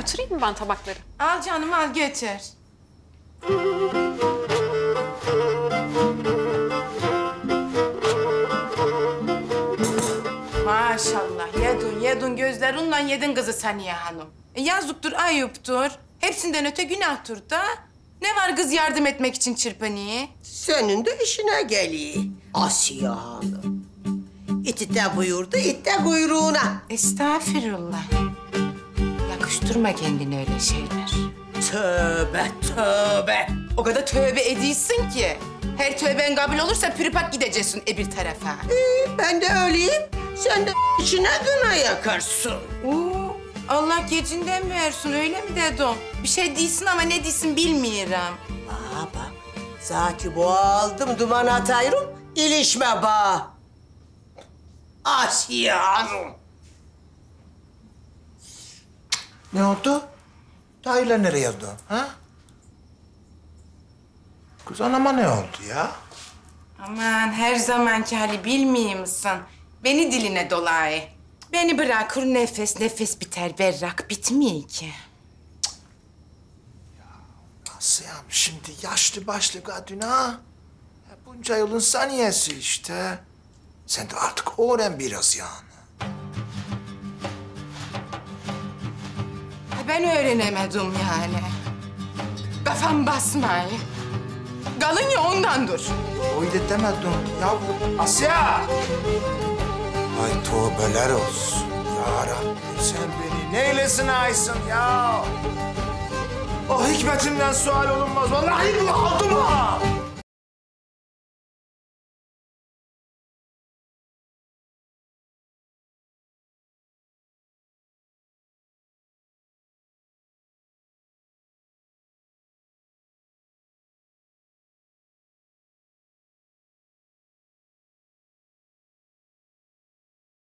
götüreyim mi ben tabakları? Al canım al götür. Maşallah yedin gözlerinden yedin kızı Saniye Hanım. Yazıktır, ayıptır. Hepsinden öte günahtır da. Ne var kız yardım etmek için çırpınıyor? Senin de işine geliyor Asiye Hanım. İti de buyurdu, it de kuyruğuna. Estağfirullah. Yakıştırma kendine öyle şeyler. Tövbe, tövbe. O kadar tövbe ediyorsun ki. Her tövben kabul olursa pürüpak gideceksin bir tarafa. Ben de öyleyim. Sen de içine gına yakarsın. Oo, Allah gecinden versin öyle mi dedim? Bir şey değilsin ama ne değilsin bilmiyorum. Aa bak, zaki boğaldım, duman atayım, ilişme ba. Asiye Hanım. Ne oldu? Dayılar nereye oldu? Ha? Kız anama ne oldu ya? Aman her zamanki hali bilmiyor musun? Beni diline dolay. Beni bırakır nefes nefes biter berrak bitmiyor ki. Nasıl ya? Şimdi yaşlı başlı kadın ha? Ya bunca yılın saniyesi işte. Sen de artık öğren biraz yani. Ben öğrenemedim yani. Kafam basmay. Kalın ya ondandır. Öyle demedim ya Asya. Ay tövbeler olsun. Ya Rabbim sen beni neylesin aysın ya. O hikmetinden sual olunmaz. Vallahi bu aldım ha.